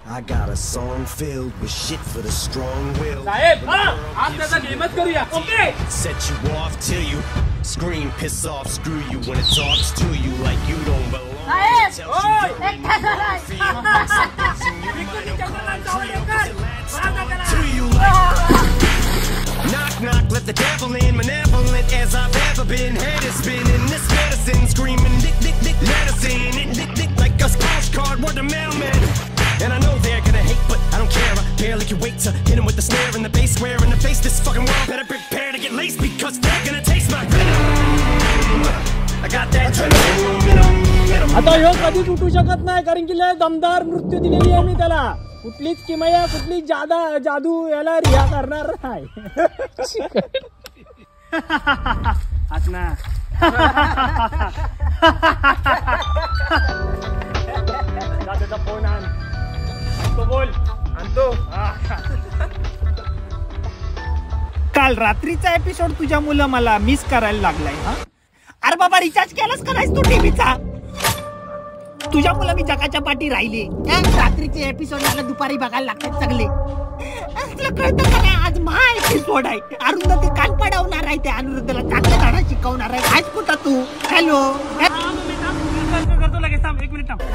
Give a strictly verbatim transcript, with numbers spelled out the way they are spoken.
I got a song filled with shit for the strong-willed. साहेब, आप त्याचा गेमच करूया. Okay. Set you off till you scream, piss off, screw you when it talks to you like you don't belong. Saheb, Tells ओय, you you're wrong, feel like something you might have gone through, 'cause it latched to you like knock knock, let the devil in, malevolent as I've ever been. Head is spinning, this medicine screaming, dick dick dick medicine, dick dick like a postcard, word of mailman. And I know they're gonna hate, but I don't care. I barely can wait to hit them with the snare and the bass, square in the face. This fucking world better prepare to get laced because they're gonna taste my venom. I got that venom. आता ह्यो कधीच उठू शकत नाही कारण की लय दमदार मृत्यू दिलेली आहे मी त्याला. कुठलीच किमया कुठली जादा जादू याला रिहा करणार नाही. हसना त्याचा फोन आण आणतो बोल आणतो. काल रात्रीचा एपिसोड तुझ्या मुलं मला मिस करायला लागलाय. हा अरे बाबा रिचार्ज केलास का नाहीस तू टीव्हीचा? तुझ्या मुलं मी जगाच्या पाठी राहिले. रात्रीचे एपिसोड मला दुपारी बघायला लागतात सगळे. तुला कळतं का नाही आज महा एपिसोड आहे. अरुंधती कान पडवणार आहे. त्या अनुरुद्धला चांगलं गाणं शिकवणार आहे. आज कुठं तू? हॅलो करतो लगेच थांब एक मिनिट थांब.